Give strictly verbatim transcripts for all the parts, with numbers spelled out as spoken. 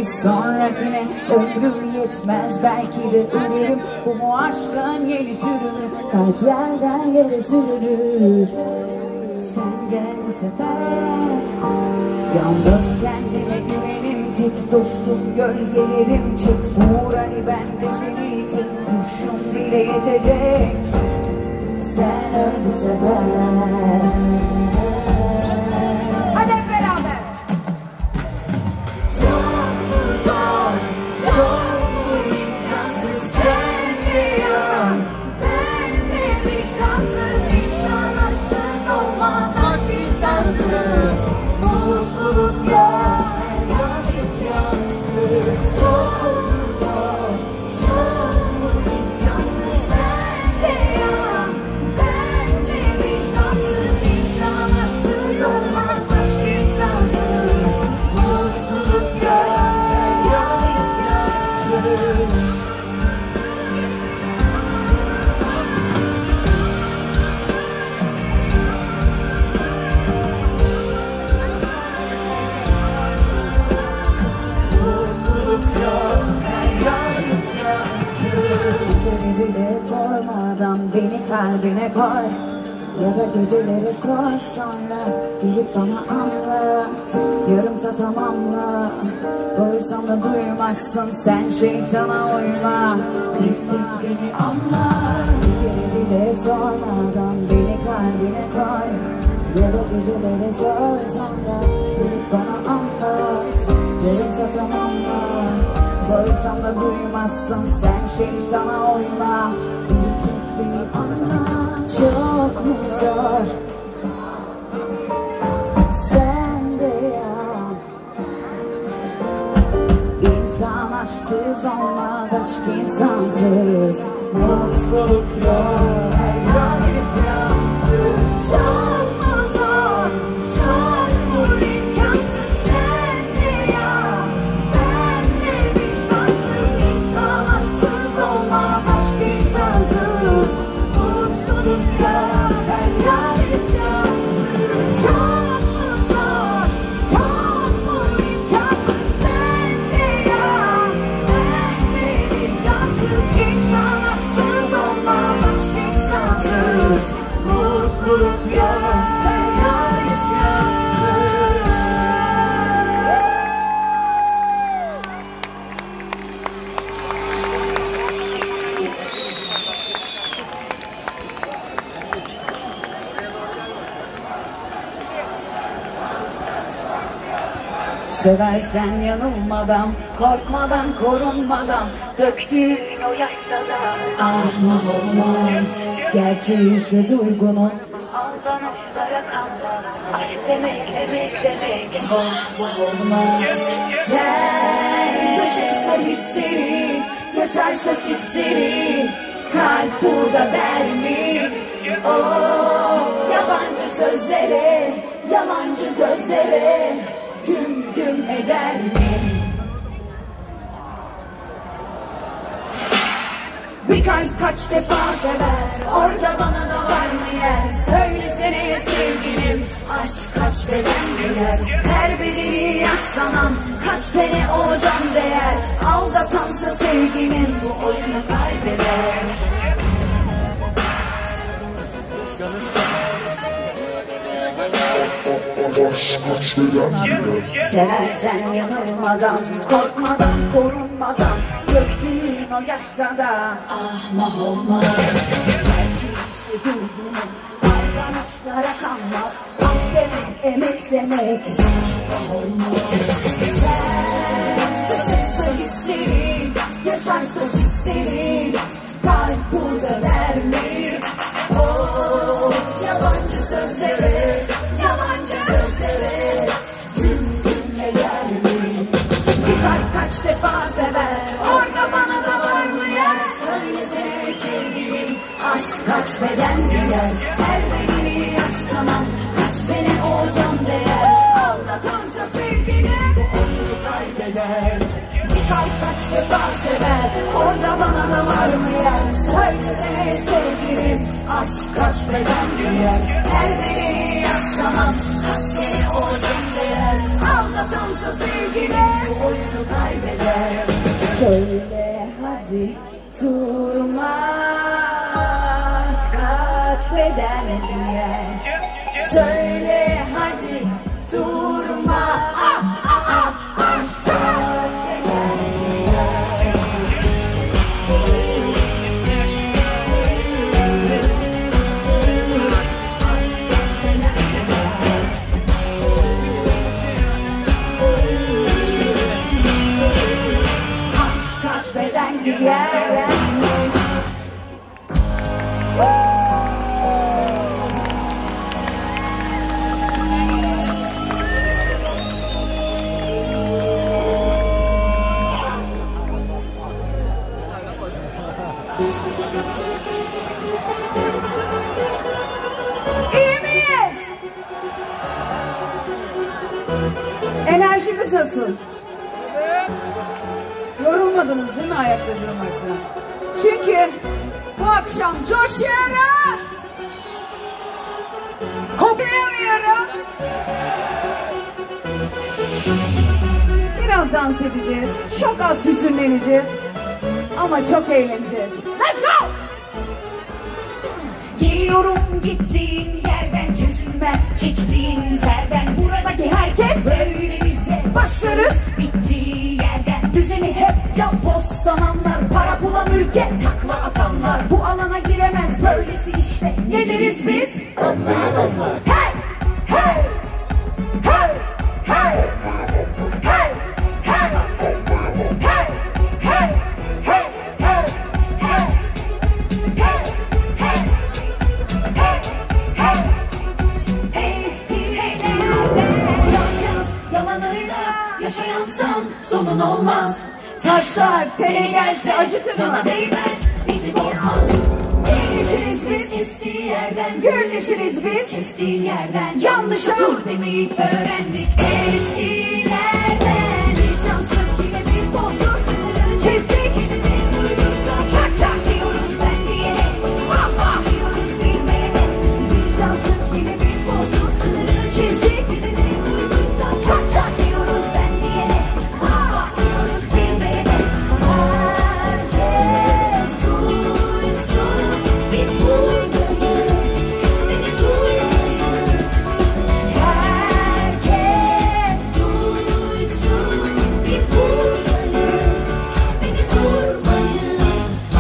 sonrakine ömrüm yetmez, belki de ölürüm. Bu mu aşkın yeni sürümü, kalp yerden yere sürünür. Sen gel bu sefer, yalnız kendine güvenim, tek dostum gölgelerim. Çık vur hani ben de seni, tek kurşun bile yetecek. Sen öl bu sefer. Hadi hep beraber. Çok mu zor, çok mu imkansız, sen biliyor. Ben de vicdansız, insan aşksız olmaz, aşk insansız. Mutluluk yok, hayat isyansız. Çok mu zor, çok mu imkansız, sen biliyor. Ben de vicdansız, insan aşksız olmaz, aşk insansız. Mutluluk yok, hayat isyansız. Beni bile sormadan beni kalbine koy, ya da geceleri sor, sonra gelip bana anlat. Yarımsa tamamla, doyursam da duymazsın, sen şeytana uyma. Bir tek beni anlat. Bir kere bile sormadan beni kalbine koy, ya da geceleri sor, sonra gelip bana anlat. Yarımsa tamamla, doyursam da duymazsın, sen şeytana uyma. Bir tek beni anla. Çok mu zor, sen de yan. İnsan aşksız olmaz, aşk insansız. Mutluluk yok, hayat isyansız. Çok mu zor, çok mu imkansız, sen de yan. Ben de vicdansız, insan aşksız olmaz, aşk insansız. Mutluluk yok, hayat isyansız. Çok mu zor, çok mu imkansız, sen de yan. Ben de vicdansız, insan aşksız olmaz, aşk insansız. Mutluluk yok, hayat isyansız. Seversen yanılmadan, korkmadan, korunmadan, döktüğün o yaşta da ahmak olmaz. Gerçeği ise duygunun aldanışlara kanmaz. Aşk demek, demek, demek ahmak olmaz. Sen taşırsa hisleri, yaşarsa sisleri, kalp burada der mi? Oh, yabancı sözlere, yalancı gözlere güm güm eder mi? Bir kalp kaç defa sever, orada bana da var mı yer? Söylesene sevgilim, aşk kaç beden değer? Her bedeni yaslanan, kaç tane o can değer? Aldatansa sevgilim, bu oyunu kaybeder. Seversen yanılmadan, korkmadan, korunmadan, döktüğün o yaşta da ahmak olmaz. Gerçeğisi duygunun aldanışlara kanmaz. Aşk demek, emek demek ahmak olmaz. Sen taşırsa hisleri, yaşarsa sisleri, kalp burada der mi? Oh, yabancı sözlere, yalancı gözlere güm güm eder mi? Bir kalp kaç defa sever, orada bana da var mı yer? Söylesene sevgilim, aşk kaç beden giyer? Her bedeni yaşamam, kaç tane o can değer? Aldatansa sevgilim, bu oyunu kaybeder. Bir kalp kaç defa sever, orada bana da var mı yer? Söylesene sevgilim, aşk kaç beden giyer? Her bedeni yaşamam, kaç kere olacak değer. Anlatamsa sevgili bu oyunu kaybeder. Söyle hadi durma, kaç beden diye. Söyle hadi durma, ah ah ah, aşk kaç beden diye. Aşk kaç beden diye. Aşk kaç beden diye. İyi miyiz? Enerjimiz nasıl? Yorulmadınız değil mi ayakta durmakta? Çünkü bu akşam coşuyoruz. Koklayamıyorum. Biraz dans edeceğiz. Çok az hüzünleneceğiz. Ama çok eğleneceğiz. Let's go! Geliyorum gittiğin yerden, çözülmem çektiğin terden. Buradaki herkes böyle bize başlarız. Bittiği yerden düzeni hep yapboz sananlar, para pula mülke takla atanlar bu alana giremez, böylesi işte. Ne deriz biz? Hey! Hey! Hey! Hey! Hey! Hey! Hey! Hey! Yaşayansam sonun olmaz. Taşlar tene gelse acıtır mı? Cana değmez, bizi bozmaz. Gülüşürüz biz kestiği yerden, gülüşürüz biz kestiğin yerden. Yanlışa dur demeyi öğrendik eskilerden. Biz yansık yine biz bozduk sınırı çizdik. Çak çak diyoruz ben diyene, vah vah diyoruz bilmeyene. Biz yansık yine biz bozduk sınırı çizdik. Çak çak diyoruz ben diyene, vah vah diyoruz bilmeyene. Herkes duysun biz buradayız, beni duymayın. Herkes duysun biz buradayız, beni durmayın.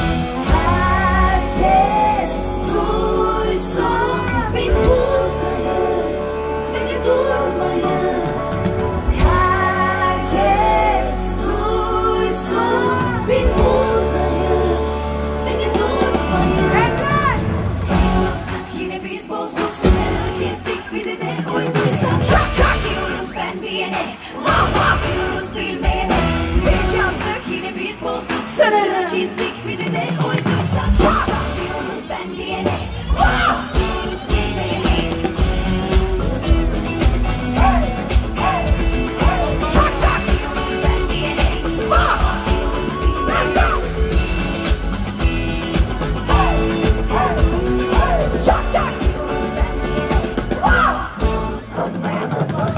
Herkes duysun biz buradayız, beni durmayın. Herkes duysun biz buradayız, beni durmayın. Ekran! Yine biz bozduk sınırı çizdik, bize de uyduysa çak çak diyoruz ben diyene, vah vah diyoruz bilmeyene. Biz yazdık yine biz bozduk sınırı çizdik, bize de uyduysa çak çak diyoruz ben diyene, vah diyoruz bilmeyene. Hey! Hey! Hey! Çak çak diyoruz ben diyene, vah diyoruz bilmeyene. Let's go! Hey! Hey! Hey! Çak çak diyoruz ben diyene, vah diyoruz bilmeyene.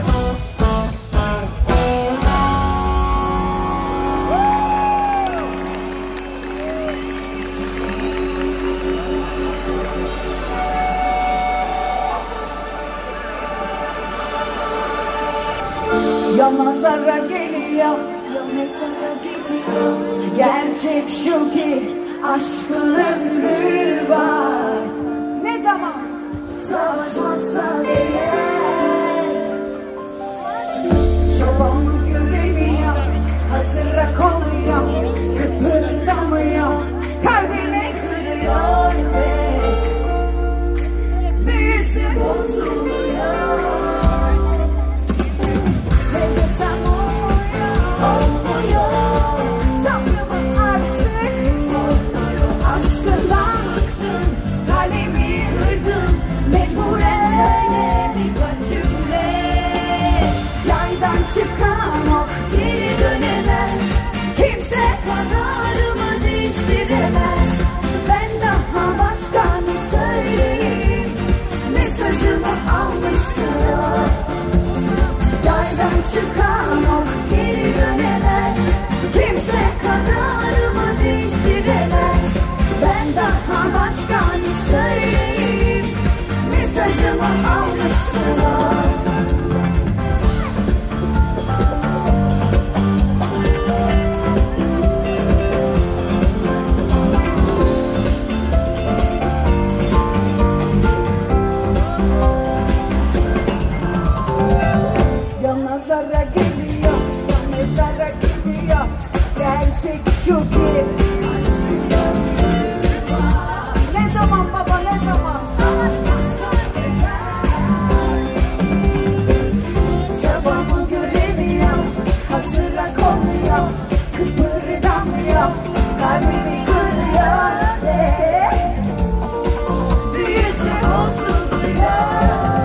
Ya manzara geliyor, ya mezara gidiyor. Gerçek şu ki aşkın ömrü var. Ne zaman savaşmazsa eğer, çoban göremiyor, hazıra konuyor, kıpırdamıyor, kalbime kırıyor ve büyüsü bozuluyor. Aşkından bıktım, kalemi kırdım, mecburen söylemi çıkan ok geri dönemez. Kimse kararımı değiştiremez. Ben daha başka ne söyleyeyim? Mesajımı almıştılar. Nazara geliyor, mezara gidiyor. Gerçek şu ki ne zaman baba, ne zaman? Çabamı göremiyor, hazıra konuyor, kıpırdamıyor, kalbimi kırıyor. Büyüsü bozuluyor.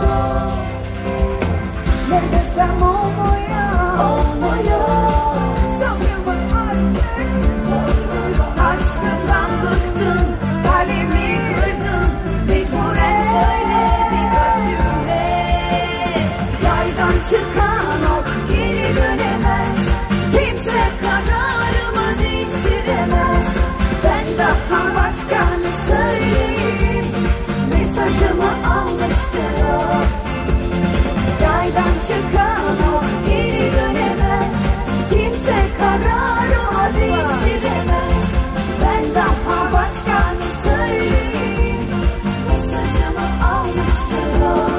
Ne desem olmuyor, olmuyor. Sabrımı artık, aşkından bıktım, kalbimi kırdım. Mecburen söyle birkaç cümle. Yaydan çıkan ok geri dönemez. Kimse kararımı değiştiremez. Ben daha başka ne söyleyeyim? Mesajımı almıştır o. Yaydan çıkan ok geri dönemez. Kimse kararımı değiştiremez. Ben daha başka ne söyleyeyim? Mesajımı almıştır o.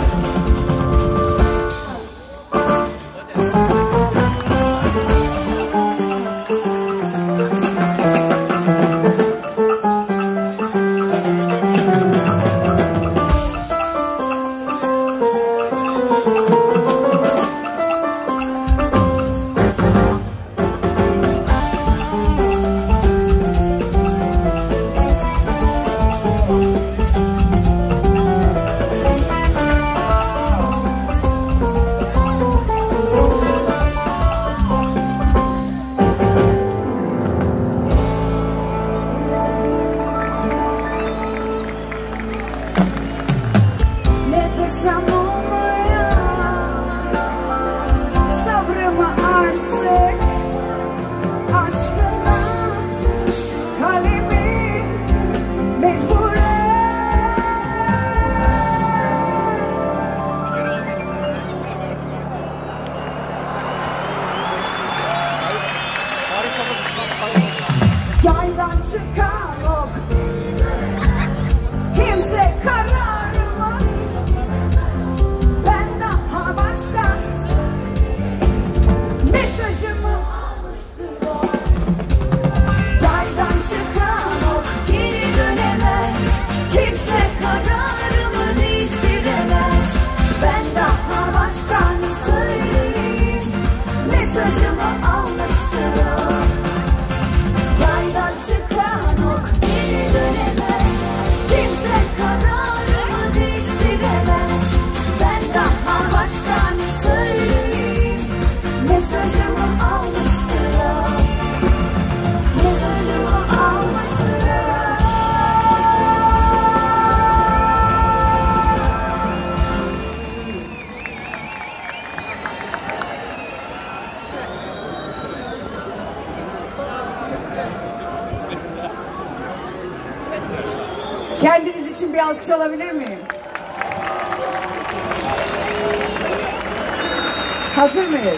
Yaydan çıkan ok kimse kararımı. Ben daha başka mesajımı almıştır o. Yaydan çıkan ok geri dönemez. Kimse kararımı değiştiremez. Ben daha başka ne söyleyeyim? Mesajımı almıştır o. Yaydan çıkan ok geri dönemez. Kimse kararımı değiştiremez. Ben daha başka ne söyleyeyim? Mesajımı almıştır o. Mesajımı almıştır o. Kendiniz için bir alkış alabilir miyim? Hazır mıyız?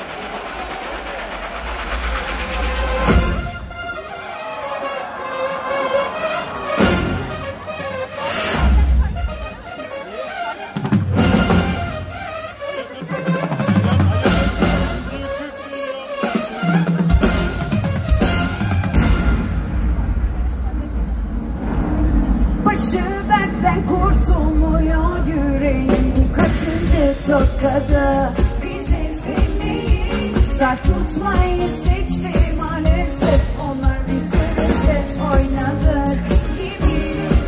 Başı dertten kurtulmuyor yüreğim. Kaçıncı tokada bize sevmeyi zar tutmayı seçti maalesef. Onlar biz görünce oynadık gibi.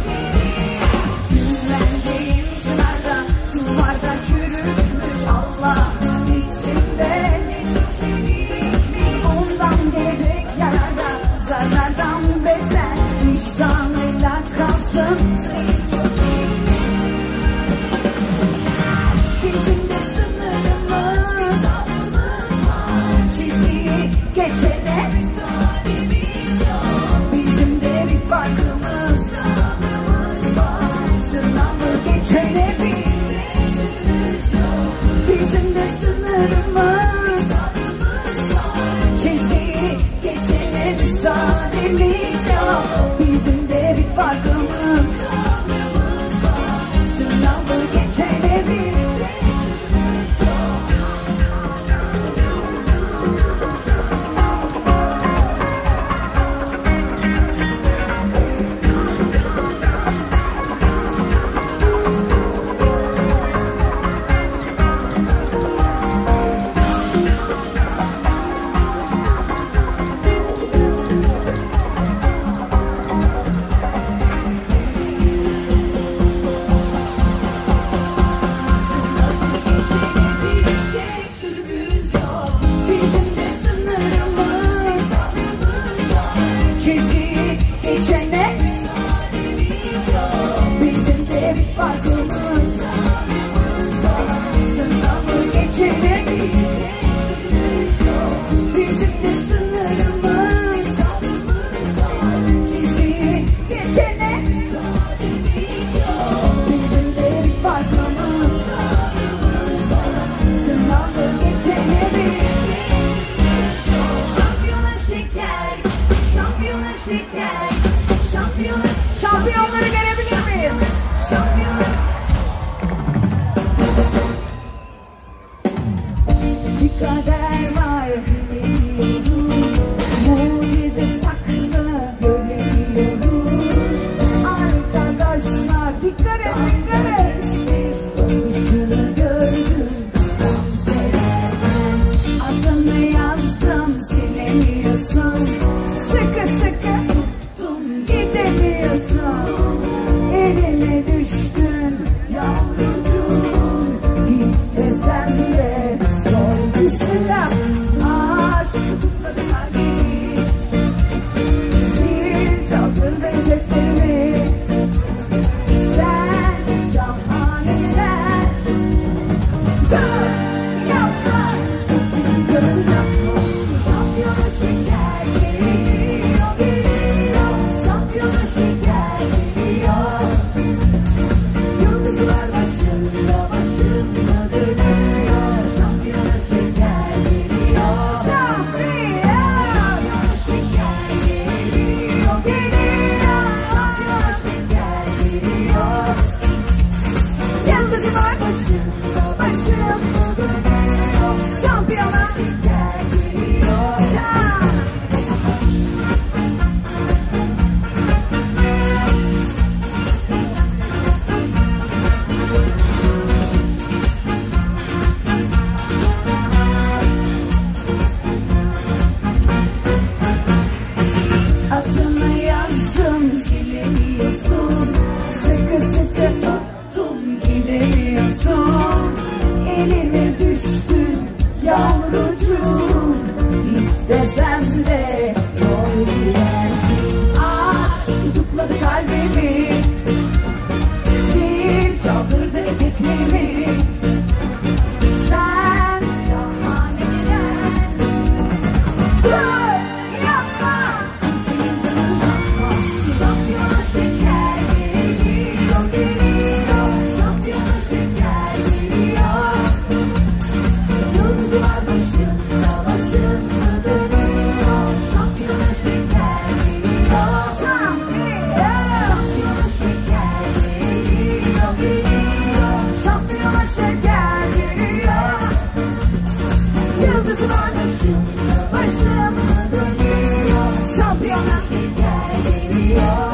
Güvendiğim çınarda duvarda çürütmüş Allah'ın içinde ne çok çevikmiş. Ondan gelecek yararda zarlardan beter vicdanıyla kalsın. Bizim de sınırımız sademiz yok. Bizim de bir farkımız, sınavı geçene bir geçene bizim de bir farkımız, sınavı geçene bizim de sınırımız, çizgiyi geçene bizim de bir farkımız, sınavı geçene şampiyona şeker, şampiyona şeker. Şampiyon, şampiyonları görebilir miyim? Şampiyon. Bir kader var biliyoruz, mucize saklı göremiyoruz. Arkadaşlar dikkat et, dikkat et. Bakışını gördüm, severken adını yazdım, silemiyorsun. Sıkı sıkı elime düştün yavrucuğum, git desem de zor. Bismillah. Aşk tutmadı kalbimi, zil çaldırdı hedeflerimi. Sen şahaneler, dur yapma, senin canın yapma. Şampiyona şeker geliyor, geliyor. Şampiyona şeker geliyor. Yıldızlar başında başında dönüyor. Şampiyona şeker geliyor. Şampiyona şeker geliyor, geliyor. Şampiyona şeker geliyor. Yıldızlar başında başında dönüyor. Şampiyona şeker geliyor. Adını yazdım, silemiyorsun. Sıkı sıkı tuttum, gidemiyorsun. Elime düştün yavrucuğum, git desem de zor gidersin. Aşk tutukladı kalbimi, zil çaldırdı eteklerimi. Sen şahaneler, dur yapma, senin canın yapma. Şampiyona şeker geliyor, geliyor. Şampiyona şeker geliyor. Yıldızlar başında başında dönüyor. Şampiyona şeker geliyor. Şampiyona şeker geliyor, geliyor. Şampiyona şeker geliyor. Yıldızlar başında başında dönüyor. Şampiyona şeker geliyor.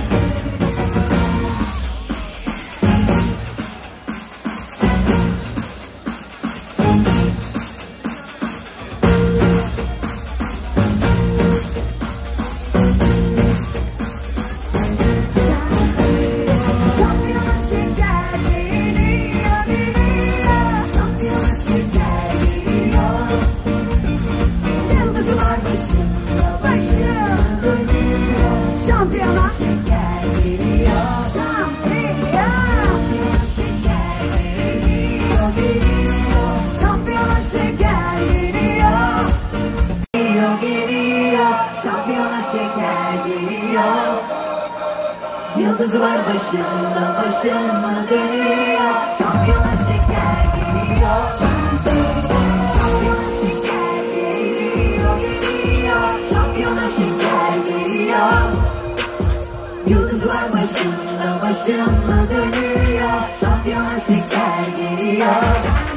Şampiyona şeker geliyor, geliyor. Şampiyona şeker geliyor. Yıldızlar başında başında dönüyor. Şampiyona şeker geliyor. Şampiyona şeker geliyor, geliyor. Şampiyona şeker geliyor. Geliyor, geliyor. Şampiyona şeker geliyor. Yıldızlar başında başında dönüyor. Şampiyona şeker geliyor. Şampiyona şeker geliyor, geliyor. Şampiyona şeker Başımla başımla dönüyor, şampiyonluk geliyor.